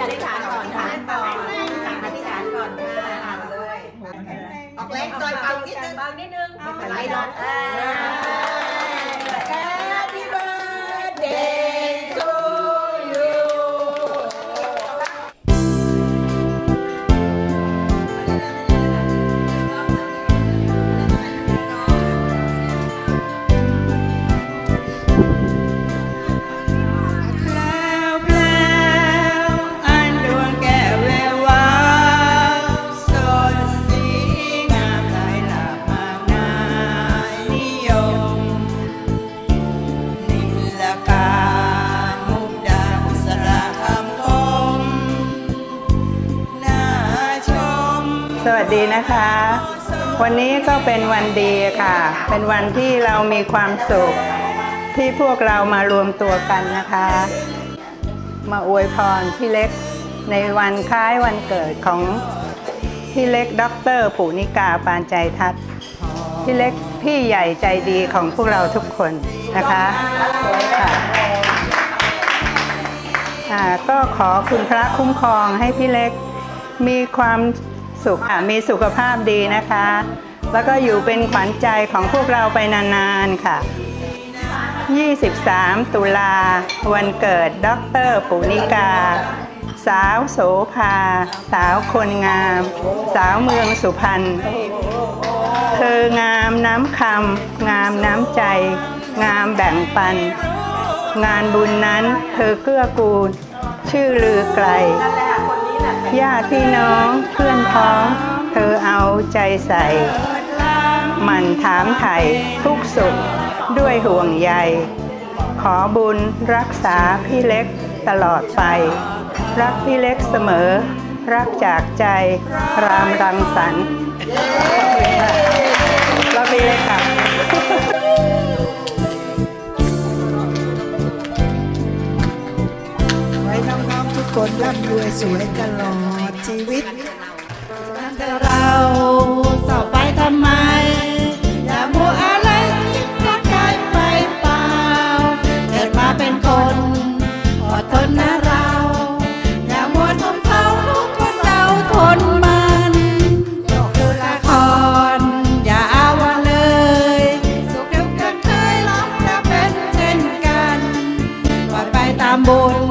อธิษฐานก่อนค่ะอธิษฐานก่อนค่ะเลยออกแรงต่อยบางนิดนึงไม่เป็นไรหรอกHappy birthday to you สวัสดีนะคะวันนี้ก็เป็นวันดีค่ะเป็นวันที่เรามีความสุขที่พวกเรามารวมตัวกันนะคะมาอวยพรพี่เล็กในวันคล้ายวันเกิดของพี่เล็กดร.ปุณิกาปานใจทัศน์พี่เล็กพี่ใหญ่ใจดีของพวกเราทุกคนนะคะก็ขอคุณพระคุ้มครองให้พี่เล็กมีความสุขมีสุขภาพดีนะคะแล้วก็อยู่เป็นขวัญใจของพวกเราไปนานๆค่ะ23 ตุลาวันเกิดดร.ปุณิกาสาวโสภาสาวคนงามสาวเมืองสุพรรณเธองามน้ำคำงามน้ำใจงามแบ่งปันงานบุญนั้นเธอเกื้อกูลชื่อลือไกลญาติพี่น้องเพื่อนพ้องเธอเอาใจใส่หมั่นถามไถ่ทุกสุขด้วยห่วงใยขอบุญรักษาพี่เล็กตลอดไปรักพี่เล็กเสมอรักจากใจรามรังสรรค์รักพี่เล็กค่ะไว้น้องๆทุกคนร่ำรวยสวยตลอดชีวิตแต่เราต่อไปทำไมอย่ามัวอะไรคิดรักใครไปเปล่าเกิดมาเป็นคนอดทนนะเราอย่ามัวทนเขาทุกคนเราทนมันดูละครอย่าเอาเลยสุขเดียวกันเคยรับและเป็นเช่นกันปล่อยไปตามบุญ